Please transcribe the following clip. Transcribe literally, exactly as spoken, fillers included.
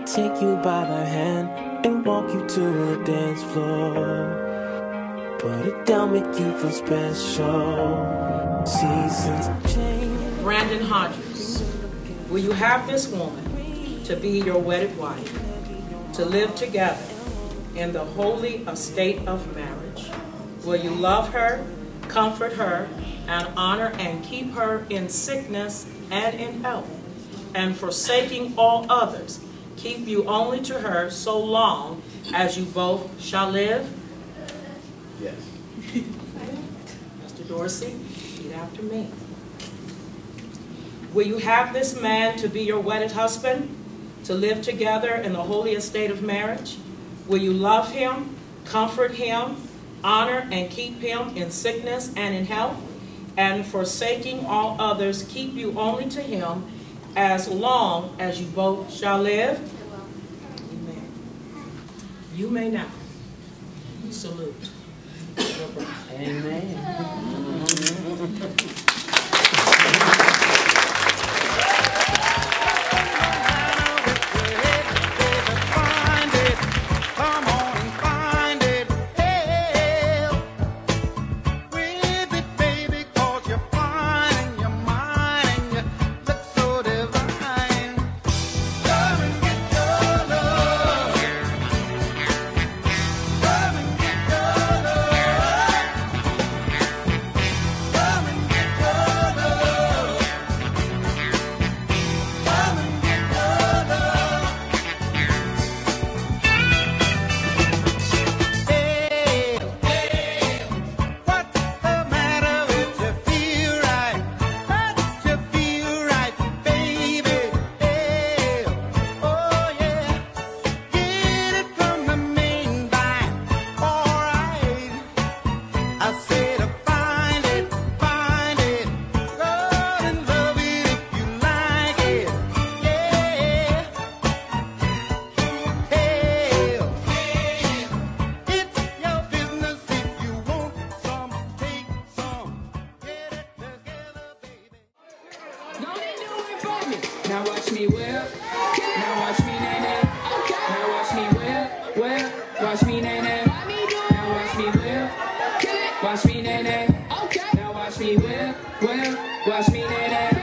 take you by the hand and walk you to the dance floor. Put it down, make you feel special. Seasons change. Brandon Hodgers, will you have this woman to be your wedded wife, to live together in the holy estate of marriage? Will you love her, comfort her, and honor and keep her in sickness and in health, and forsaking all others, keep you only to her so long as you both shall live? Yes. Mister Dorsey, repeat after me. Will you have this man to be your wedded husband, to live together in the holy estate of marriage? Will you love him, comfort him, honor and keep him in sickness and in health, and forsaking all others, keep you only to him as long as you both shall live? Amen. You may now salute your bride. Amen. Now watch me whip. Now watch me nae nae. Okay. Now watch me whip, whip. Watch me nae nae. Now watch me whip. Watch me nae nae. Okay. Now watch me whip, whip. Watch me nae nae.